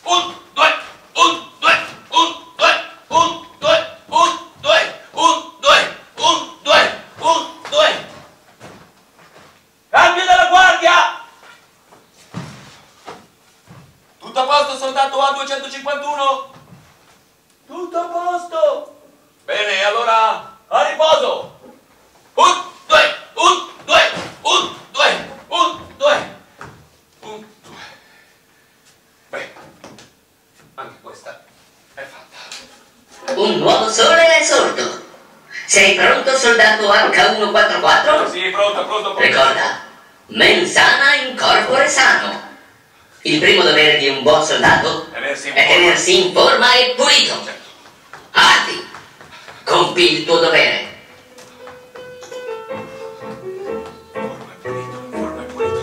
Cambio della guardia! Tutto a posto, soldato A251? Tutto a posto! Bene, allora, a riposo! Un, due, un, due, un, due, un, due, un, due. Beh, anche questa è fatta. Un nuovo sole è sorto. Sei pronto, soldato H144? Sì, pronto. Ricorda, mens sana in corpore sano. Il primo dovere di un buon soldato è tenersi in forma e pulito. Certo. Arti, compi il tuo dovere. Forma e pulito.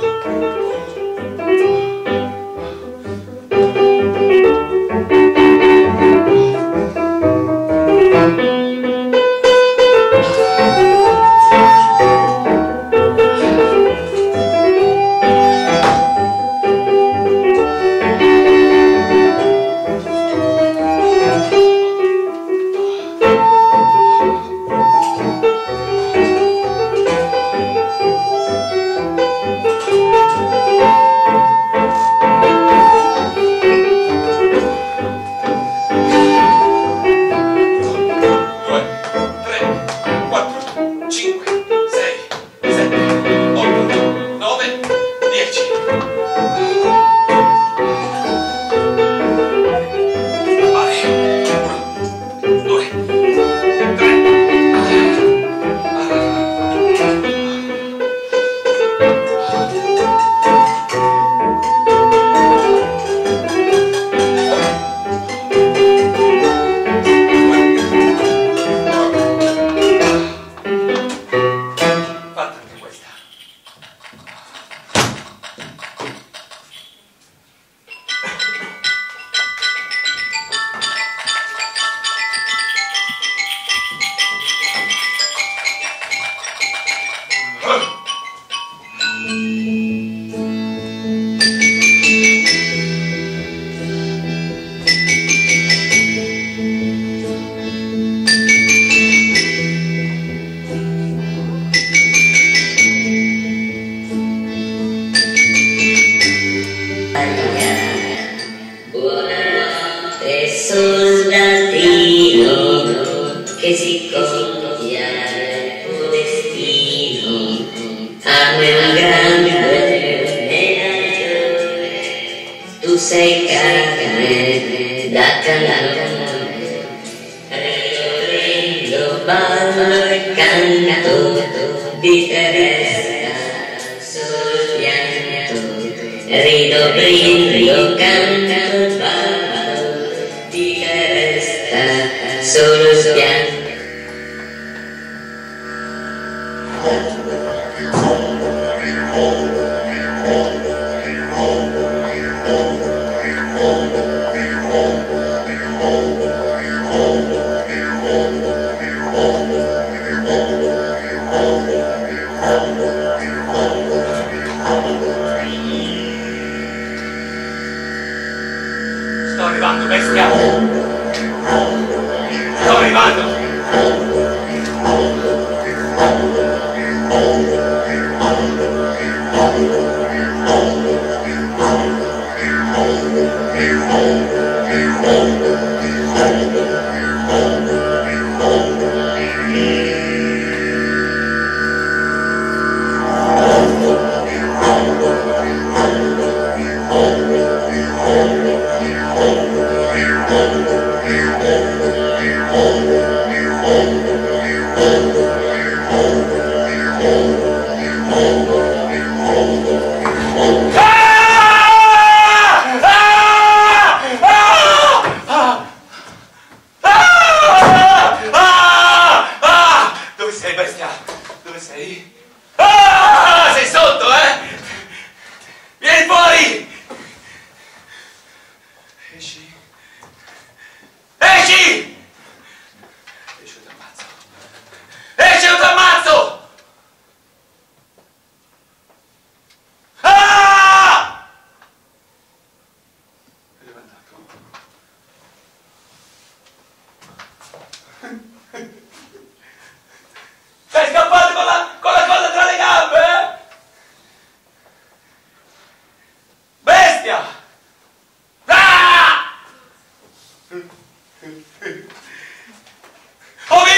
Buonanotte soldatino, che si compia il tuo destino. Hanno un grande medaglione, tu sei carne da cannone. Rido, ballo e canto, di te resta sul pianto. Rido, brindo, canto, ballo, di te resta solo il pianto. Sto arrivando, bestia! Sto arrivando! Dove sei, bestia? Dove sei? Ah! Sei sotto, eh? Vieni fuori! Esci! Esci! Esci o ti ammazzo! Esci o ti ammazzo! Ah! Dove è andato?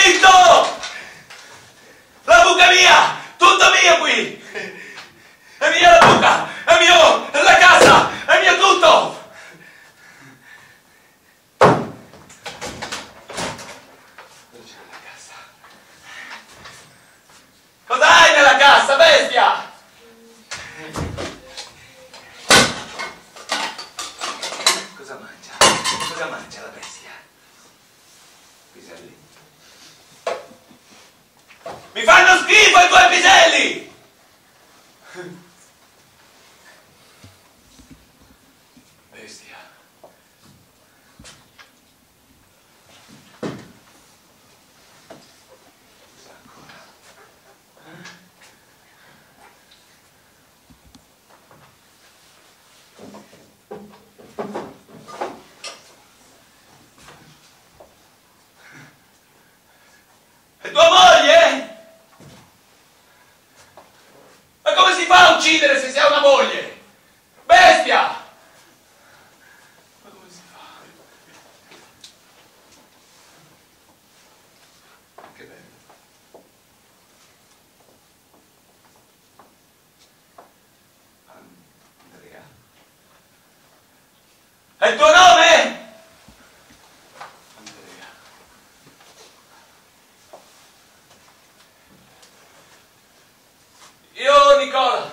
Zitto! La buca mia! Tutto mio qui! È mia la buca! È mio! È la casa! È mio tutto! Cosa hai nella cassa, bestia? Cosa mangia? Cosa mangia la bestia? Piselli? Mi fanno schifo i tuoi piselli! Bestia. Cosa ancora? E tua moglie? Ma come si fa a uccidere se si ha una moglie? Bestia! Ma come si fa? Che bello. Andrea. È il tuo nome? Andrea. Io Nicola.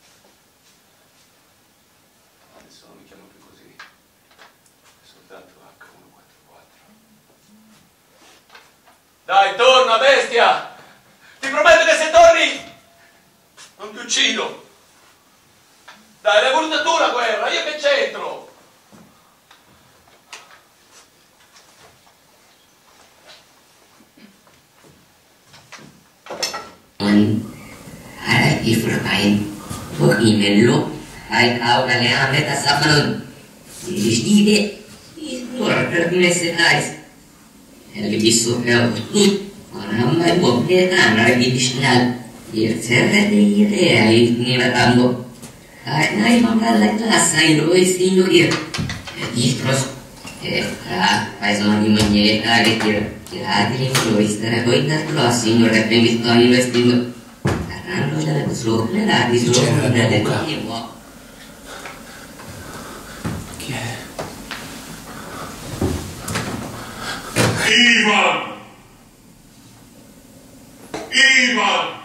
Adesso non mi chiamo più così. È soltanto H144. Dai, torna, bestia! Ti prometto che se torni non ti uccido. Dai, l'hai voluta tu la guerra, io che c'entro? Ifrain, Imello, hai aula le ameta safanun. Dive, ora per mercenaris. El gisso el tut, ora mai buon che andare di bisnal. Il serre di idea il nivelambo. Ai magalla classa in dove si indorir. Distros, fai sono di maniera che tira di influistare poi da classe in dove per mi sto investindo. Chi è? Ivan! Ivan!